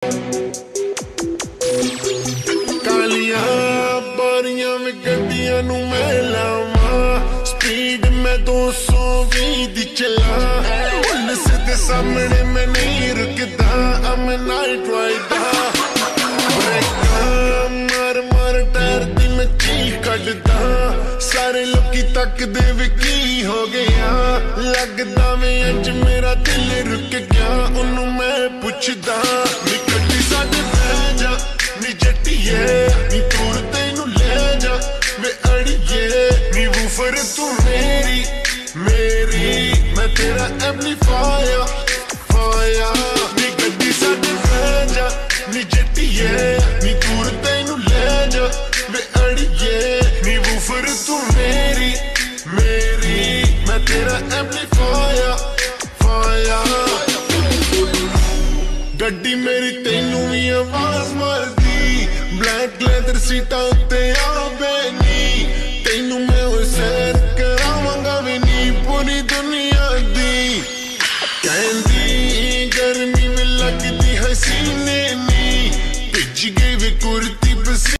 कालियां बारियां में गड्डियां नू मैं लावां, स्पीड में 220 दी चला, पुलिस दे सामने मैं नहीं रुकदा, I'm a night rider। ब्रेकां मार मार टायर दी मैं चीख कड्डदा, सारे लोकी तकदे वे की हो गया, लगदा वे अज मेरा दिल रुक गया, उन्नू मैं पुछदा नी गड्डी साडे पै जा नी जट्टिए, नी दूर तैनू ले जा वे अड़िए, नी वूफर तू मेरी मेरी, मैं तेरा एम्पलीफायर फायर, नी गड्डी साडे पै जा नी जट्टिए, नी दूर तैनू ले जा वे अड़िए, नी वूफर तू मेरी मेरी, मैं तेरा एम्पलीफायर फायर। गड्डी मेरी तैनू भी आवाज मारदी, ब्लैक लेदर सीटां उत्ते आवे नी, तैनू मैं ओ सैर करावांगा वी नी पूरी दुनिया दी, कहंदी गर्मी में लगदी हसीने नी, भिज गई वे कुर्ती